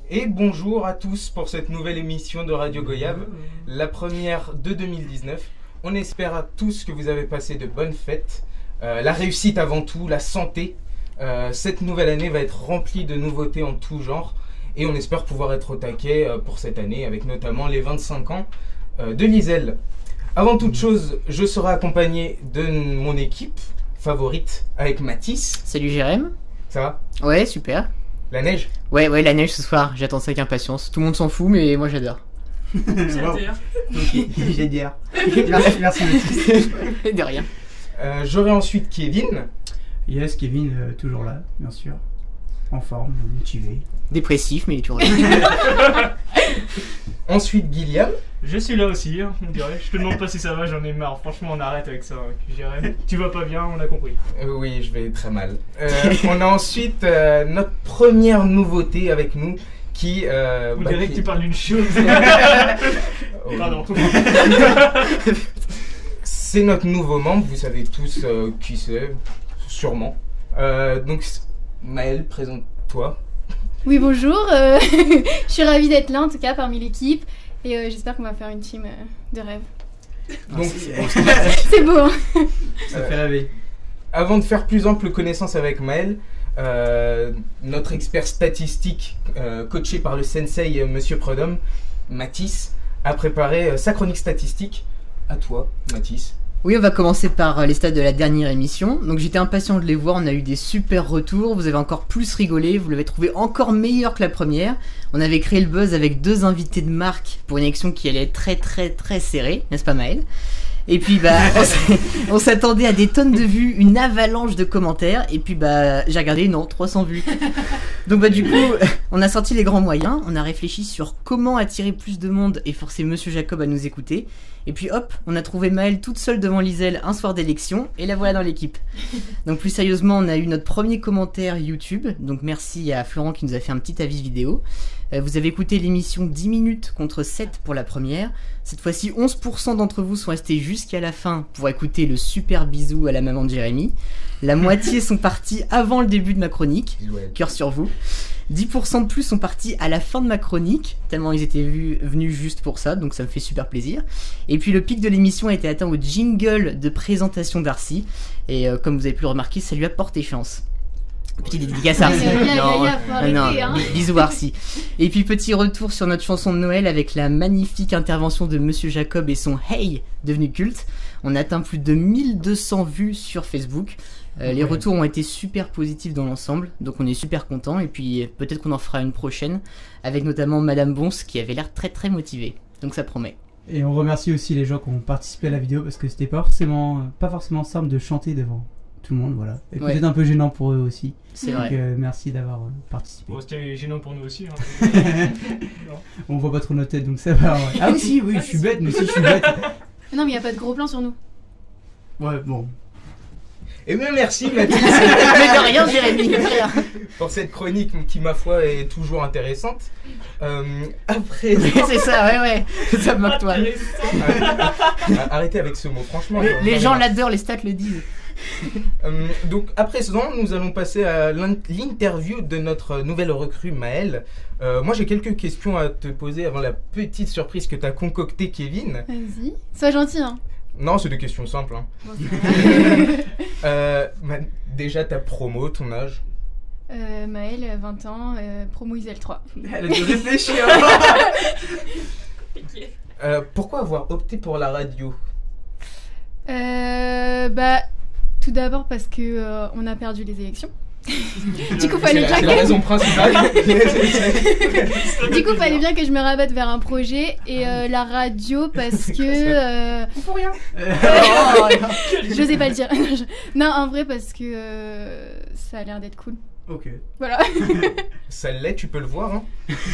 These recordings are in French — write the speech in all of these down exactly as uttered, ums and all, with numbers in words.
Et bonjour à tous pour cette nouvelle émission de Radio Goyave, la première de deux mille dix-neuf. On espère à tous que vous avez passé de bonnes fêtes, euh, la réussite avant tout, la santé. Euh, cette nouvelle année va être remplie de nouveautés en tout genre et on espère pouvoir être au taquet euh, pour cette année avec notamment les vingt-cinq ans euh, de Liselle. Avant toute chose, je serai accompagné de mon équipe favorite avec Mathis. Salut Jérém. Ça va? Ouais, super. La neige? Ouais, ouais, la neige ce soir, j'attends ça avec impatience. Tout le monde s'en fout, mais moi j'adore. J'adore. J'adore. Merci, merci Mathis. De rien. Euh, J'aurai ensuite Kevin. Yes, Kevin, euh, toujours là, bien sûr. En forme, motivé. Dépressif, mais il est toujours là. Ensuite Guillaume. Je suis là aussi, hein, on dirait. Je te demande pas si ça va, j'en ai marre. Franchement, on arrête avec ça. Hein. Jérém, tu vas pas bien, on a compris. Euh, oui, je vais très mal. Euh, on a ensuite euh, notre première nouveauté avec nous qui... Euh, Vous bah, direz qui... que tu parles d'une chose. Oh, Pardon. C'est notre nouveau membre, vous savez tous euh, qui c'est, sûrement. Euh, donc, Maëlle, présente-toi. Oui, bonjour. Euh, je suis ravie d'être là, en tout cas, parmi l'équipe. Et euh, j'espère qu'on va faire une team euh, de rêve. Donc, C'est beau, hein. Ça fait rêver. Avant de faire plus ample connaissance avec Maëlle, euh, notre expert statistique, euh, coaché par le sensei euh, Monsieur Prudhomme, Mathis, a préparé euh, sa chronique statistique. À toi, Mathis. Oui, on va commencer par les stats de la dernière émission. Donc j'étais impatient de les voir, on a eu des super retours, vous avez encore plus rigolé, vous l'avez trouvé encore meilleur que la première. On avait créé le buzz avec deux invités de marque pour une élection qui allait être très très très serrée, n'est-ce pas Maëlle? Et puis bah on s'attendait à des tonnes de vues, une avalanche de commentaires, et puis bah j'ai regardé, non, trois cents vues. Donc bah du coup, on a sorti les grands moyens, on a réfléchi sur comment attirer plus de monde et forcer Monsieur Jacob à nous écouter. Et puis hop, on a trouvé Maëlle toute seule devant Liselle un soir d'élection, et la voilà dans l'équipe. Donc plus sérieusement, on a eu notre premier commentaire YouTube, donc merci à Florent qui nous a fait un petit avis vidéo. Euh, vous avez écouté l'émission dix minutes contre sept pour la première. Cette fois-ci, onze pour cent d'entre vous sont restés jusqu'à la fin pour écouter le super bisou à la maman de Jérémy. La moitié sont partis avant le début de ma chronique, cœur sur vous. dix pour cent de plus sont partis à la fin de ma chronique, tellement ils étaient vus, venus juste pour ça, donc ça me fait super plaisir. Et puis le pic de l'émission a été atteint au jingle de présentation d'Arcy, et euh, comme vous avez pu le remarquer, ça lui a porté chance. Petite dédicace à Arcy. Non, arrêter, hein. Bisous Arcy. Et puis petit retour sur notre chanson de Noël avec la magnifique intervention de Monsieur Jacob et son Hey devenu culte. On a atteint plus de mille deux cents vues sur Facebook. Euh, les retours ont été super positifs dans l'ensemble, donc on est super content. Et puis peut-être qu'on en fera une prochaine avec notamment Madame Bons qui avait l'air très très motivée. Donc ça promet. Et on remercie aussi les gens qui ont participé à la vidéo parce que c'était pas forcément, pas forcément simple de chanter devant tout le monde, voilà. Et Ouais. peut-être un peu gênant pour eux aussi. C'est Donc, vrai. euh, merci d'avoir euh, participé. Bon, c'était gênant pour nous aussi. Hein. On voit pas trop nos têtes donc ça va. Ouais. Ah oui, si, oui, je suis bête, mais si je suis bête. Non, mais il n'y a pas de gros plan sur nous. Ouais, bon. Et bien merci Mathis Mais de rien Jérémy, de rien. pour cette chronique qui, ma foi, est toujours intéressante. Euh, après... C'est ça, ouais ouais, ça me moque toi. Arrêtez avec ce mot, franchement. Les, j'en- les j'en ai gens marre. l'adorent, les stats le disent. Euh, donc à présent, nous allons passer à l'in- l'interview de notre nouvelle recrue Maëlle. Euh, moi j'ai quelques questions à te poser avant la petite surprise que t'as concoctée, Kevin. Vas-y. Sois gentil, hein. Non, c'est des questions simples. Hein. Bon, ça va. Euh, ma- déjà ta promo, ton âge. euh, Maëlle, vingt ans, euh, promo Isel trois. Elle a dû réfléchir. Euh, pourquoi avoir opté pour la radio? Euh, bah, tout d'abord parce que euh, on a perdu les élections. Du coup, C'est fallait la, bien c'est la que... raison principale. Du coup, fallait bien que je me rabatte vers un projet et euh, la radio parce que euh, Pour rien. je sais pas le dire. Non, en vrai parce que euh, ça a l'air d'être cool. Ok. Voilà. Ça l'est, tu peux le voir. Hein.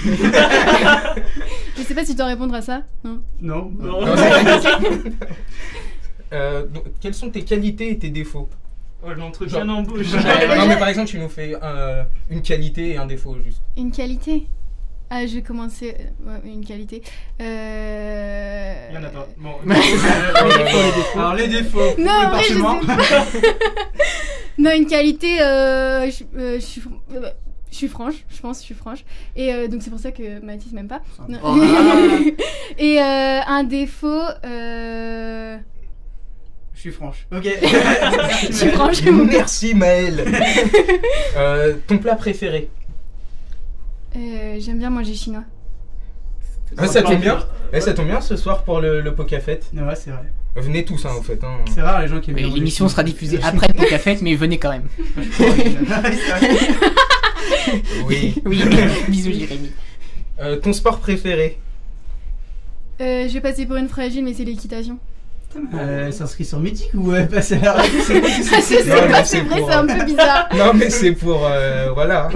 Je sais pas si tu dois répondre à ça. Non. Non. Non. Non, c'est- Euh, donc, quelles sont tes qualités et tes défauts? Oh, l'entretien d'embauche. Non mais par exemple tu nous fais euh, une qualité et un défaut juste. Une qualité. Ah, je vais commencer. euh, ouais, une qualité. Euh... Il y en a pas. Bon. Alors les défauts. Non, en vrai, je parchemin. sais pas. Non, une qualité. Euh, je, euh, je suis. euh, Je suis franche, je pense, je suis franche. Et euh, donc c'est pour ça que Mathis m'aime pas. Non. Oh. Et euh, un défaut... Euh... Je suis franche. Ok. Je suis franche. Merci Maëlle. euh, ton plat préféré? Euh, J'aime bien manger chinois. Ah, ça tombe bien. Eh, ça tombe bien ce soir pour le, le Pokéfest. Ouais, c'est vrai. Venez tous, hein, en fait. Hein. C'est rare les gens qui aiment Oui, bien manger l'émission chinois. sera diffusée après le Pocafête, mais venez quand même. Oui. Oui, bisous Jérémy. Euh, ton sport préféré? Euh, je vais passer pour une fragile, mais c'est l'équitation. Euh, s'inscrit sur Mythique ou euh, passer à la radio? C'est quoi qui Ah, je s'est sais Non, pas, mais c'est c'est vrai, pour, c'est un euh, peu bizarre. Non, mais c'est pour. Euh, voilà.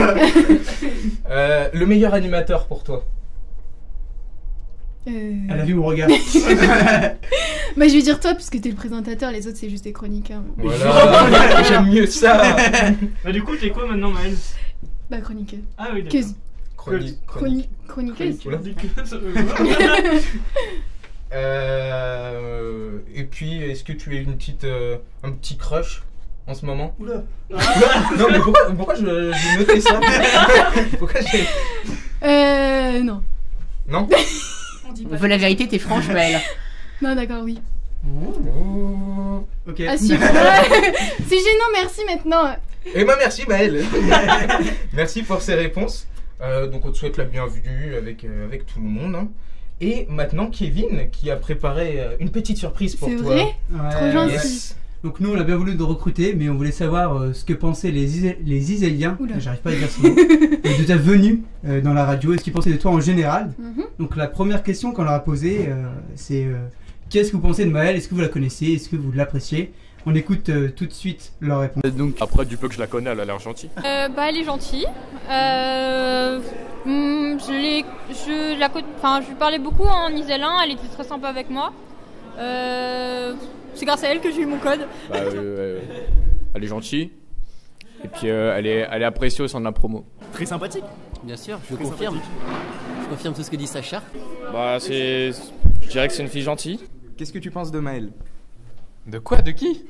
euh, le meilleur animateur pour toi? Euh... Elle a vu mon regard. Bah, je vais dire toi, puisque t'es le présentateur, les autres c'est juste des chroniqueurs. Voilà. J'aime mieux ça. Bah, du coup, t'es quoi maintenant, Maëlle? Bah, chroniqueuse. Ah oui, d'accord. Queuse. Chronique. Chroni- Chroniqueuse. Oula. Ça veut- Euh, et puis, est-ce que tu as une petite, euh, un petit crush en ce moment? Oula. Non, mais pourquoi, pourquoi je- j'ai noté ça? Pourquoi j'ai. Euh, non. Non? On dit On pas. veut la vérité, t'es franche, Maëlle. Non, d'accord, oui. Ouh. Ok. Ah, super. C'est gênant, merci maintenant. Eh ben merci Maëlle. Merci pour ces réponses. Euh, donc on te souhaite la bienvenue avec, euh, avec tout le monde. Hein. Et maintenant Kevin qui a préparé euh, une petite surprise pour C'est toi. vrai? Ouais, Trop gentil. Yes. Donc nous on a bien voulu te recruter, mais on voulait savoir euh, ce que pensaient les, Isé- les Iséliens, Oula. j'arrive pas à dire ce mot, euh, de ta venue euh, dans la radio, et ce qu'ils pensaient de toi en général. Mhm. Donc la première question qu'on leur a posée, euh, c'est euh, qu'est-ce que vous pensez de Maëlle? Est-ce que vous la connaissez? Est-ce que vous l'appréciez? On écoute euh, tout de suite leur réponse. Donc, après, du peu que je la connais, elle a l'air gentille. Euh, bah, elle est gentille. Euh, hum, je l'ai, je la, co- enfin, je lui parlais beaucoup en iselin. Elle était très sympa avec moi. Euh, c'est grâce à elle que j'ai eu mon code. Bah, euh, elle est gentille. Et puis, euh, elle, est, elle est appréciée au sein de la promo. Très sympathique. Bien sûr, je Très confirme. sympathique. Je confirme tout ce que dit Sacha. Bah, c'est. Je dirais que c'est une fille gentille. Qu'est-ce que tu penses de Maëlle? De quoi? De qui?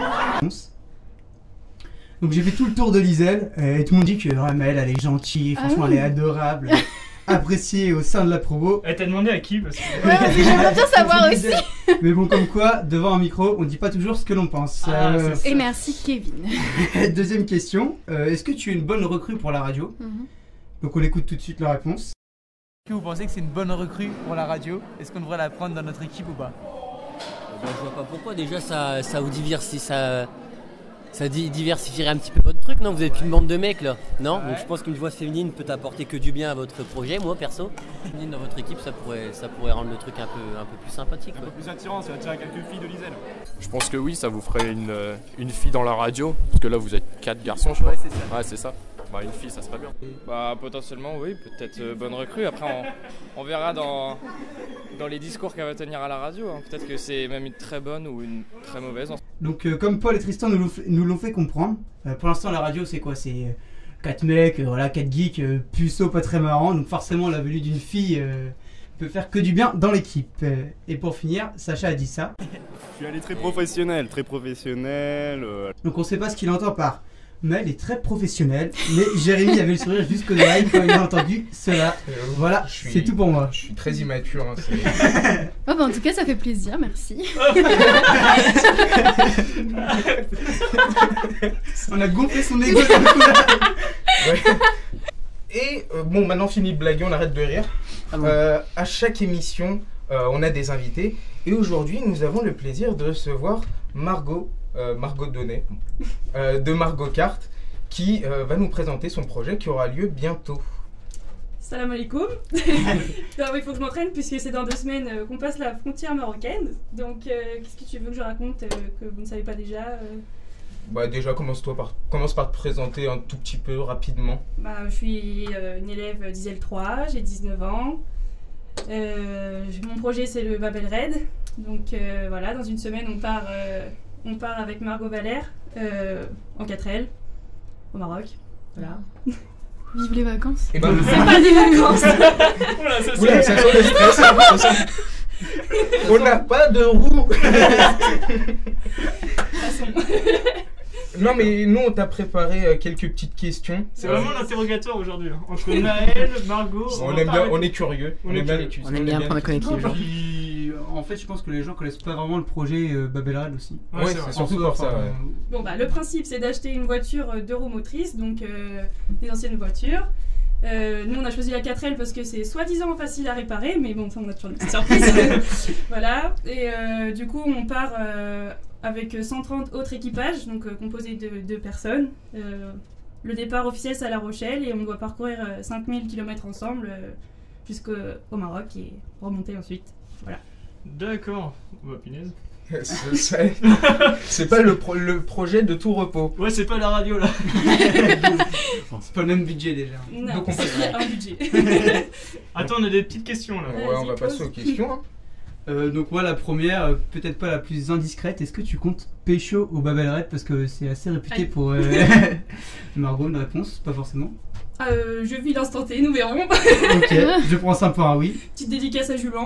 Donc j'ai fait tout le tour de l'Iselle, euh, et tout le monde dit que ouais, Maëlle elle est gentille, Ah franchement oui. elle est adorable, appréciée au sein de la promo. Elle t'a demandé à qui parce que... Ouais, parce que j'aimerais bien savoir aussi. Mais bon, comme quoi, devant un micro, on dit pas toujours ce que l'on pense. Ah, Euh, c'est Et merci, Kevin. Deuxième question, euh, est-ce que tu es une bonne recrue pour la radio? Mhm. Donc on écoute tout de suite la réponse. Est-ce que vous pensez que c'est une bonne recrue pour la radio? Est-ce qu'on devrait la prendre dans notre équipe ou pas? Eh ben, je vois pas pourquoi. Déjà, ça, ça vous diversifie, ça, ça di- diversifierait un petit peu votre truc, non? Vous êtes une bande de mecs là, non? Ouais. Donc je pense qu'une voix féminine peut apporter que du bien à votre projet. Moi, perso, féminine dans votre équipe, ça pourrait, ça pourrait rendre le truc un peu, un peu plus sympathique. Un quoi. peu plus attirant, ça va attirer quelques filles de l'Iselle. Je pense que oui, ça vous ferait une, euh, une fille dans la radio. Parce que là, vous êtes quatre garçons, je crois. Ouais, c'est ça. Ouais, c'est ça. Bah, une fille, ça serait bien. Bah, potentiellement, oui, peut-être euh, bonne recrue. Après, on, on verra dans, dans les discours qu'elle va tenir à la radio. Hein. Peut-être que c'est même une très bonne ou une très mauvaise. Donc euh, comme Paul et Tristan nous l'ont fait, nous l'ont fait comprendre, euh, pour l'instant la radio c'est quoi? C'est euh, quatre mecs, euh, voilà, quatre geeks, euh, puceaux, pas très marrants, donc forcément la venue d'une fille euh, peut faire que du bien dans l'équipe. Euh, et pour finir, Sacha a dit ça, Je suis allé très professionnel, très professionnel. euh, donc on sait pas ce qu'il entend par mais elle est très professionnelle, mais Jérémy avait le sourire jusqu'aux oreilles quand il a entendu cela. Voilà, Je suis- c'est tout pour moi. Je suis très immature. Hein, c'est- Oh, bah, en tout cas, ça fait plaisir, merci. On a gonflé son égo d'un coup là. Ouais. Et euh, bon, maintenant fini de blaguer, on arrête de rire. Ah bon. Euh, à chaque émission, euh, on a des invités. Et aujourd'hui, nous avons le plaisir de recevoir Margot, euh, Margot Donnet, euh, de Margot Kart, qui euh, va nous présenter son projet qui aura lieu bientôt. Salam alaikum. Non, il faut que je m'entraîne puisque c'est dans deux semaines euh, qu'on passe la frontière marocaine. Donc, euh, qu'est-ce que tu veux que je raconte euh, que vous ne savez pas déjà euh Bah déjà, commence-toi par, commence par te présenter un tout petit peu rapidement. Bah, je suis euh, une élève d'Isel trois, j'ai dix-neuf ans. Euh, mon projet c'est le Babel Raid. Donc euh, voilà, dans une semaine on part, euh, on part avec Margot Valère euh, en quatre L au Maroc. Voilà. Vive les vacances. Et ben, C'est pas des vacances. Oula, ça, Oula, ça sent le stress. hein, ça sent- On n'a pas de roue. Passons. Non, mais nous, on t'a préparé euh, quelques petites questions. C'est Euh, vraiment l'interrogatoire aujourd'hui. Hein. Entre Naël, Margot. On, va aime pas bien, arrêter. on est curieux. On On, est aime bien curieux. les cuisines. On aime bien apprendre à connaître les gens. Puis, en fait, je pense que les gens connaissent pas vraiment le projet euh, Babel Red aussi. Ouais, c'est surtout pour ça. Ouais. Bon, bah, le principe, c'est d'acheter une voiture euh, deux roues motrices, donc euh, des anciennes voitures. Euh, nous, on a choisi la quatre L parce que c'est soi-disant facile à réparer, mais bon, ça, on a toujours des petites surprises. Voilà. Et euh, du coup, on part euh, avec cent trente autres équipages, donc euh, composés de deux personnes. Euh, le départ officiel, c'est à La Rochelle, et on doit parcourir euh, cinq mille kilomètres ensemble euh, jusqu'au Maroc et remonter ensuite. Voilà. D'accord. Bah, punaise. C'est- c'est- C'est pas le, pro- le projet de tout repos. Ouais, c'est pas la radio là. C'est pas le même budget déjà. Non, Donc on c'est passe- un budget. Attends, on a des petites questions là. Ouais, on va passer aux questions. hein. Euh, donc moi la première, euh, peut-être pas la plus indiscrète, est-ce que tu comptes pécho au Babel Red parce que c'est assez réputé Aïe. pour... euh, Margot, une réponse, pas forcément. Euh, je vis l'instant T, nous verrons. Ok, je prends ça pour un oui. Petite dédicace à Julien.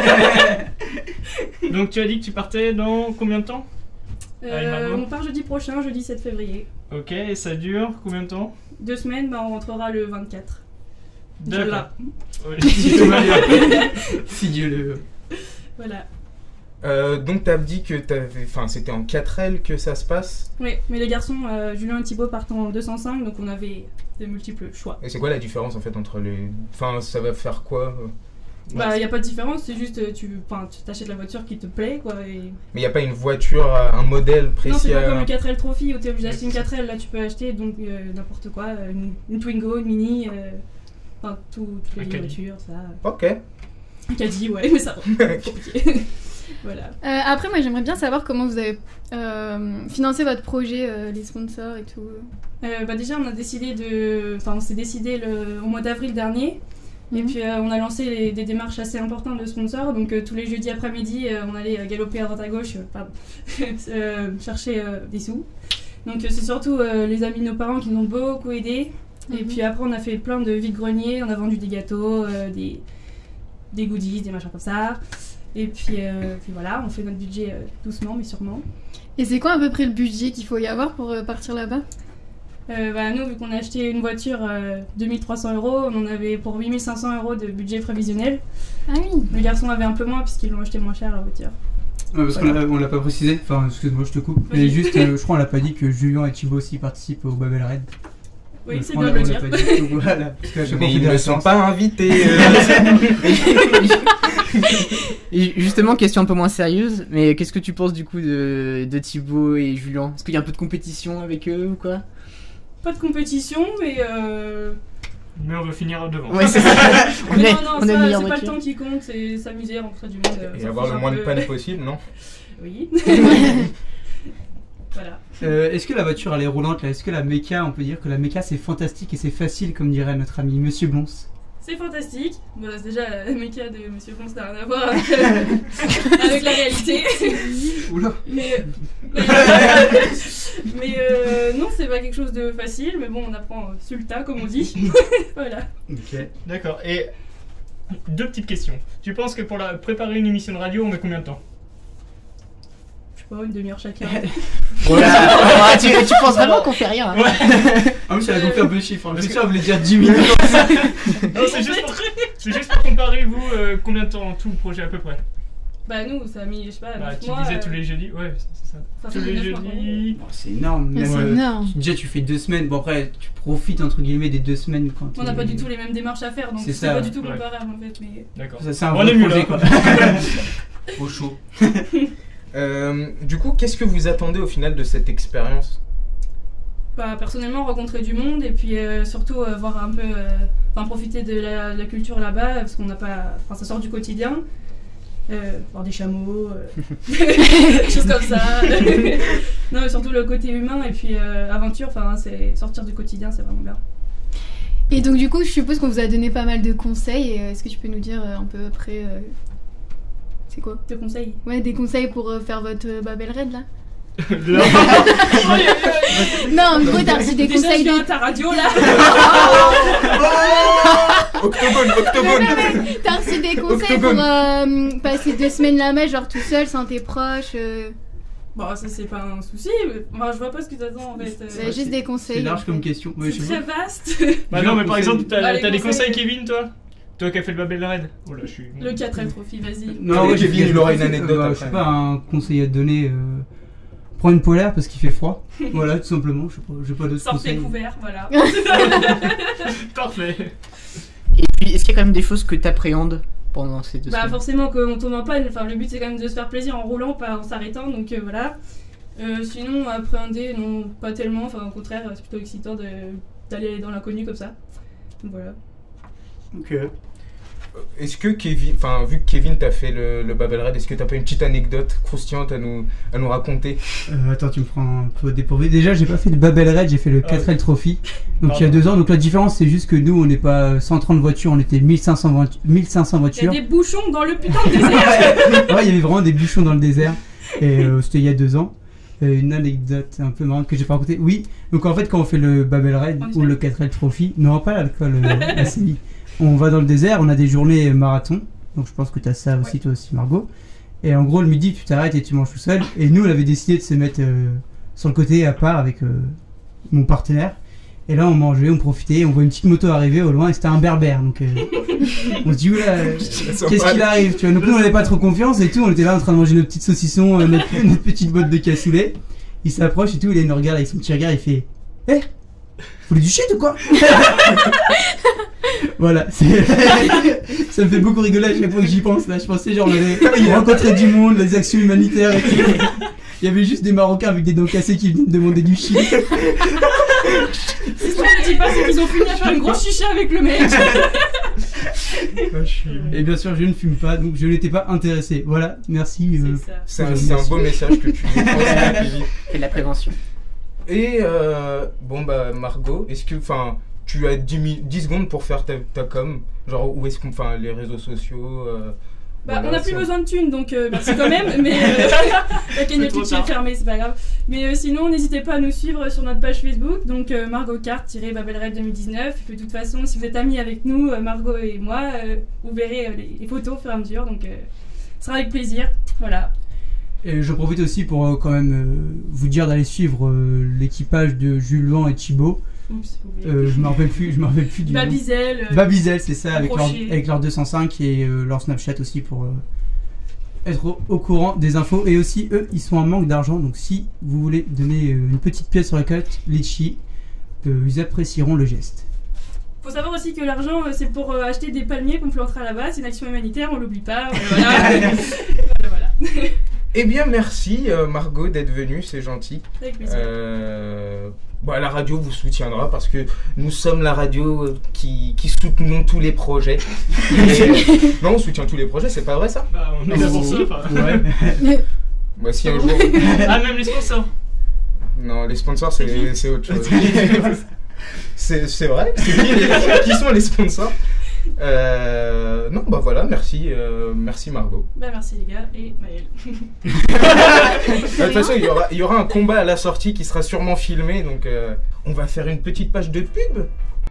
Donc tu as dit que tu partais dans combien de temps? Euh, Allez, Margot. on part jeudi prochain, jeudi sept février. Ok, et ça dure combien de temps? Deux semaines, bah, on rentrera le vingt-quatre. D'accord. Inch'Allah. Ouais, si tout va bien. Si Dieu le veut. Voilà. Euh, donc t'as dit que t'avais, enfin c'était en quatre L que ça se passe. Oui, mais les garçons, euh, Julien et Thibaut partent en deux cent cinq, donc on avait de multiples choix. Et c'est quoi la différence en fait entre les, enfin ça va faire quoi euh Bah, il n'y a pas de différence, c'est juste euh, tu enfin, tu t'achètes la voiture qui te plaît, quoi. Et... Mais il y a pas une voiture, euh, un modèle précis. Non, c'est pas à- comme le quatre L Trophy où tu es obligé d'acheter une Ouais, c'est quatre L, là tu peux acheter donc euh, n'importe quoi, euh, une, une Twingo, une Mini, euh, enfin tout, toutes les Un Caddy. voitures, ça. Ok. Un Caddy, ouais, mais ça va. Compliqué. Voilà. Euh, après, moi, j'aimerais bien savoir comment vous avez euh, financé votre projet, euh, les sponsors et tout. Euh, bah déjà, on a décidé de, enfin, on s'est décidé le... au mois d'avril dernier. Et Mhm. puis euh, on a lancé les- des démarches assez importantes de sponsors. Donc euh, tous les jeudis après-midi, euh, on allait euh, galoper à droite à gauche, euh, pardon, euh, chercher euh, des sous. Donc euh, c'est surtout euh, les amis de nos parents qui nous ont beaucoup aidés. Et Mhm. puis après, on a fait plein de vide-greniers. On a vendu des gâteaux, euh, des, des goodies, des machins comme ça. Et puis, euh, puis voilà, on fait notre budget euh, doucement mais sûrement. Et c'est quoi à peu près le budget qu'il faut y avoir pour euh, partir là-bas? Euh, bah, nous, vu qu'on a acheté une voiture euh, deux mille trois cents euros, on en avait pour huit mille cinq cents euros de budget prévisionnel. Ah oui. Les garçons avaient un peu moins puisqu'ils l'ont acheté moins cher leur voiture. Ouais, parce qu'on l'a- on l'a pas précisé, enfin excuse-moi je te coupe, mais Vas-y. juste euh, je crois on l'a pas dit que Julien et Thibaut aussi participent au Babel Red. Oui, Je c'est crois bien de on le l'a dire. pas dit, donc voilà, parce qu'à chaque fois, Mais on fait ils des ne sont références. pas invités. euh. Et justement, question un peu moins sérieuse, mais qu'est-ce que tu penses du coup de, de Thibaut et Julien? Est-ce qu'il y a un peu de compétition avec eux ou quoi? Pas de compétition, mais. Euh... Mais on veut finir devant. Ouais, c'est ça. On mais est- non, non, on a ça, une meilleure c'est pas le voiture. temps qui compte, c'est s'amuser, rencontrer du monde. euh, Et s'en avoir fiche le un moins de peu. panne possible, non? Oui. Voilà. Euh, Est-ce que la voiture elle est roulante là? Est-ce que la méca, on peut dire que la méca c'est fantastique et c'est facile comme dirait notre ami Monsieur Blons? C'est fantastique. Bon, c'est déjà, la méca de Monsieur Ponce n'a rien à voir avec, euh, avec la réalité. Oula. Mais, mais, mais, euh, non, c'est pas quelque chose de facile, mais bon, on apprend euh, sur le tas, comme on dit. Voilà. Ok. D'accord. Et deux petites questions. Tu penses que pour la... préparer une émission de radio, on met combien de temps? Je sais pas, une demi-heure chacun. Voilà. tu, tu penses vraiment qu'on fait rien? hein? Ah oui, ça a gonflé un peu le chiffre, hein. Je suis sûr, vous voulez dire dix minutes. Non, c'est juste, pour... c'est juste pour comparer, vous, euh, combien de temps en tout le projet à peu près? Bah, nous, ça a mis, je sais pas, Bah, neuf tu mois, disais euh, tous les jeudis, ouais, c'est ça. ça Tous fait les neuf mois, jeudis. Bon, c'est énorme. Mais même, c'est euh, énorme. Déjà, tu fais deux semaines. Bon, après, tu profites entre guillemets des deux semaines quand On n'a t'es- pas du tout les mêmes démarches à faire, donc C'est c'est ça, pas du tout ouais. comparable en fait. Mais... D'accord. Ça, c'est un On vrai est mieux projet là. quoi. Au chaud. Euh, du coup, qu'est-ce que vous attendez au final de cette expérience? Bah, personnellement, rencontrer du monde et puis euh, surtout euh, voir un peu, euh, enfin profiter de la, la culture là-bas parce qu'on n'a pas, enfin ça sort du quotidien. Euh, voir des chameaux, euh, des choses comme ça. Non, mais surtout le côté humain et puis euh, aventure, enfin c'est sortir du quotidien, c'est vraiment bien. Et donc, du coup, je suppose qu'on vous a donné pas mal de conseils. Et, euh, est-ce que tu peux nous dire euh, un peu après euh, c'est quoi? Te conseille. Ouais, des conseils pour euh, faire votre euh, Babel Red là? Là. Non, en gros, t'as reçu des Déjà, conseils je viens de. à ta radio là. Octogone, octogone. T'as reçu des conseils Octogone. pour euh, passer deux semaines là-bas, genre tout seul, sans tes proches. euh, Bon, ça c'est pas un souci. Enfin, je vois pas ce que t'attends en fait. C'est juste des conseils. C'est large comme question. Ouais, C'est je sais très pas. vaste. Bah non, mais par exemple, t'as Allez, t'as des conseils. conseils, Kevin, toi Toi qui as fait le Babel Red. Oh là, je suis. Le quatre L Trophy, vas-y. Non, ouais, Kevin, j'ai- il aura une euh, anecdote bah, après. Je sais pas, un conseil à te donner. Euh... Prends une polaire parce qu'il fait froid. Voilà, tout simplement. Je sais pas, j'ai pas d'autres Sortez conseils. couverts, voilà. Parfait. Et puis, est-ce qu'il y a quand même des choses que t'appréhendes pendant ces deux Bah semaines? forcément qu'on tombe en panne, enfin le but c'est quand même de se faire plaisir en roulant, pas en s'arrêtant, donc euh, voilà. Euh, sinon appréhender, non pas tellement, enfin au contraire c'est plutôt excitant de, d'aller dans l'inconnu comme ça. Donc voilà. Ok. Est-ce que Kevin, enfin vu que Kevin t'a fait le, le Babel Red, est-ce que t'as pas une petite anecdote croustillante à nous, à nous raconter? Euh, attends, tu me prends un peu dépourvu. Déjà, j'ai pas fait le Babel Red, j'ai fait le quatre L Trophy. Donc il y a deux ans. Donc la différence, c'est juste que nous, on n'est pas cent trente voitures, on était mille cinq cents voitures. mille cinq cents Il y a voitures. des bouchons dans le putain de désert. Ouais, il y avait vraiment des bouchons dans le désert. Et euh, c'était il y a deux ans. Euh, une anecdote un peu marrante que j'ai pas racontée. Oui, donc en fait, quand on fait le Babel Red ou le quatre L Trophy, non, pas l'alcool, euh, la C I. On va dans le désert, on a des journées marathon. Donc je pense que tu as ça aussi, toi aussi, Margot. Et en gros, le midi, tu t'arrêtes et tu manges tout seul. Et nous, on avait décidé de se mettre euh, sur le côté à part avec euh, mon partenaire. Et là, on mangeait, on profitait. On voit une petite moto arriver au loin et c'était un berbère. Donc euh, on se dit, oula, euh, qu'est-ce qu'il arrive, tu vois. Donc nous, on n'avait pas trop confiance et tout. On était là en train de manger nos petites saucissons, euh, notre, notre petite botte de cassoulet. Il s'approche et tout. Il nous regarde avec son petit regard. Il fait, hé, vous voulez du shit ou quoi? Voilà, c'est... ça me fait beaucoup rigoler à chaque fois que j'y pense. Là, je pensais genre on allait rencontrer du monde, les actions humanitaires et tout. Il y avait juste des Marocains avec des dents cassées qui venaient me demander du shit. Si je ne le dis pas, c'est qu'ils ont fini à faire une grosse chicha avec le mec. Et bien sûr, je ne fume pas, donc je n'étais pas intéressé. Voilà, merci. euh, C'est un, voilà, c'est un merci. beau message que tu transmets, Kevin. Et la prévention. Et euh, bon bah Margot, est-ce que, enfin, tu as dix, mi- dix secondes pour faire ta, ta com, genre où est-ce qu'on, enfin, les réseaux sociaux. Euh, Bah, voilà, on n'a plus ça- besoin de thunes, donc euh, merci quand même. Mais euh, la cagnotte trop Twitch est tard. fermée, c'est pas grave. Mais euh, sinon, n'hésitez pas à nous suivre sur notre page Facebook, donc euh, Margot Kart-Babel Red deux mille dix-neuf. Et puis, de toute façon, si vous êtes amis avec nous, euh, Margot et moi, euh, vous verrez euh, les, les photos au fur et à mesure, donc euh, ce sera avec plaisir. Voilà. Et je profite aussi pour euh, quand même euh, vous dire d'aller suivre euh, l'équipage de Julien et Thibaut. Oups, j'ai oublié. Euh, je me rappelle plus, je me rappelle plus du nom. Babizel. euh, Babizel, c'est ça, avec leur, Crochet. avec leur deux cent cinq et euh, leur Snapchat aussi pour euh, être au, au courant des infos. Et aussi, eux, ils sont en manque d'argent. Donc, si vous voulez donner euh, une petite pièce sur la carte, Litchi, euh, ils apprécieront le geste. Faut savoir aussi que l'argent, euh, c'est pour euh, acheter des palmiers qu'on plantera là-bas. C'est une action humanitaire, on l'oublie pas. euh, Voilà. voilà, voilà. Eh bien, merci euh, Margot d'être venue, c'est gentil. Avec plaisir. Euh, bah, la radio vous soutiendra parce que nous sommes la radio euh, qui, qui soutenons tous les projets. Et, euh, non, on soutient tous les projets, c'est pas vrai ça? Bah, on est là pour ça. enfin. Ouais. Bah, si un jour. Ah, même les sponsors. Non, les sponsors, c'est c'est autre chose. C'est c'est vrai? C'est qui, les- qui sont les sponsors? Euh, non, bah voilà, merci, euh, merci Margot. Bah, merci les gars et Maël. De toute façon, il y aura, il y aura un combat à la sortie qui sera sûrement filmé, donc euh, on va faire une petite page de pub.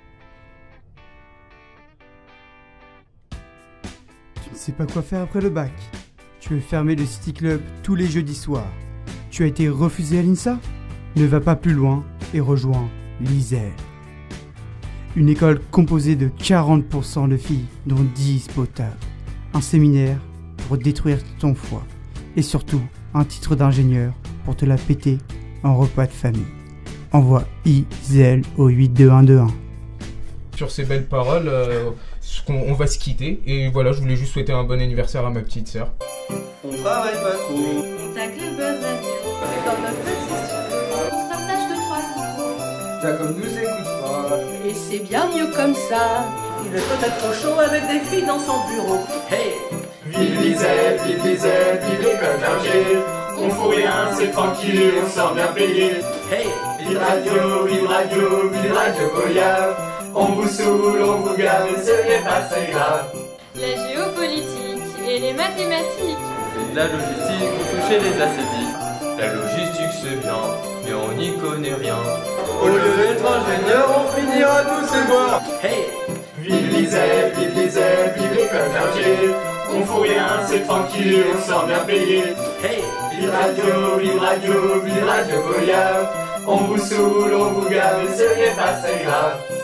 Tu ne sais pas quoi faire après le bac. Tu veux fermer le City Club tous les jeudis soirs. Tu as été refusé à l'INSA? Ne va pas plus loin et rejoins l'I S E L. Une école composée de quarante pour cent de filles, dont dix potables. Un séminaire pour détruire ton foie. Et surtout, un titre d'ingénieur pour te la péter en repas de famille. Envoie I S E L au huit deux un deux un. Sur ces belles paroles, euh, ce qu'on- on va se quitter. Et voilà, je voulais juste souhaiter un bon anniversaire à ma petite sœur. On travaille pas trop. On tacle le buzz radio. Et dans notre petit studio, on se partage deux, trois micros. T'as comme nous écoute pas. Et c'est bien mieux comme ça. Il est peut-être trop chaud avec des filles dans son bureau. Hey! Vive l'Isère, vive l'Isère, vive l'école d'ingé. On fout rien, c'est tranquille, on sort bien payé. Hey! Vive radio, vive radio, vive radio Goya. On vous saoule, on vous gave, ce n'est pas très grave. La géopolitique et les mathématiques. Et de la logistique pour toucher les acédiques. La logistique c'est bien, mais on n'y connaît rien. Au lieu d'être ingénieur, on finira tous ces bois. Hey! Vive l'Isère, vive l'Isère, vive l'école d'ingé. On fout rien, c'est tranquille, on sort bien payé. Hey, Ville Radio, Ville Radio, Ville Radio Goyave. On vous saoule, on vous gave, et ce n'est pas très grave.